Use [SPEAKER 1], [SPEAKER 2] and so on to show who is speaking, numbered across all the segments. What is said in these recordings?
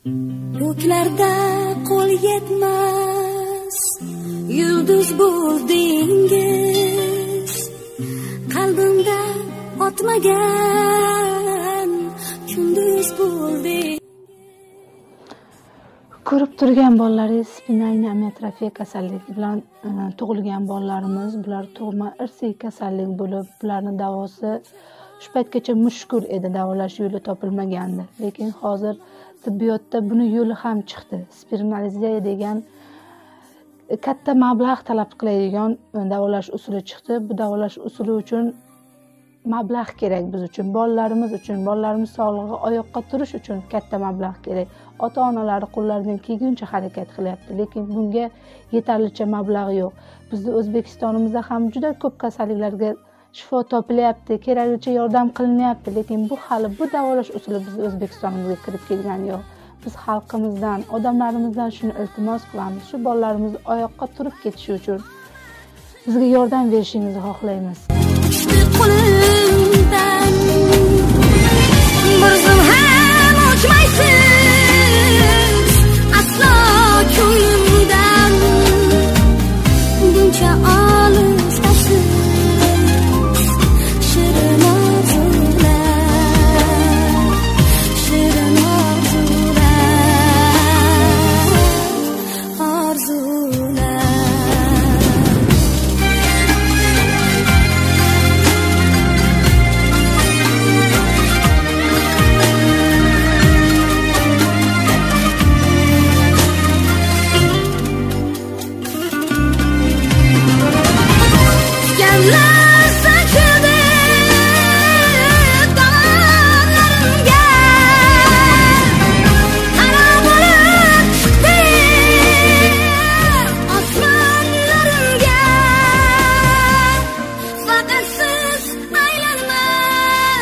[SPEAKER 1] Ko'klarda qo'l yetmas yulduz bo'ldingiz, qalbimda otmagan kunduz bo'ldingiz.
[SPEAKER 2] Ko'rib turgan bolalaringiz spinalniy amiotrofiya kasalligi bilan tug'ilgan bolalarimiz. Bular tug'ma irsiy kasallik bo'lib, bularning davosi shu paytgacha mushkul edi, davolash yo'li topilmagandi. Lekin hozir tibbiyotda buni yo'li ham chiqdi. Spinalizatsiya degan katta mablag' talab qiladigan davolash usuli chiqdi. Bu davolash usuli uchun mablag' kerak biz uchun, bolalarimiz uchun, bolalarimiz sog'lig'i oyoqqa turish uchun katta mablag' kerak. Ota-onalari qo'llaridan kelguncha harakat qilyapti, lekin bunga yetarlicha mablag' yo'q. Bizning O'zbekistonimizda ham juda ko'p kasalliklarga shifo topilyapti, keraklicha yordam qilinyapti, lekin bu hali bu davolash usuli bizning O'zbekistonimizga kirib kelgani yo'q. Biz xalqimizdan, odamlarimizdan shuni iltimos qilamiz. Shu bolalarimiz oyoqqa turib ketishi uchun bizga yordam berishingizni xohlaymiz.
[SPEAKER 1] Qo'limdan bir zum ham ochmaysiz aslo ko'nglimdan, buncha olisdasiz shirin orzular, shirin orzular, orzular.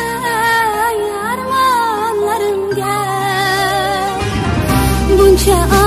[SPEAKER 1] buncha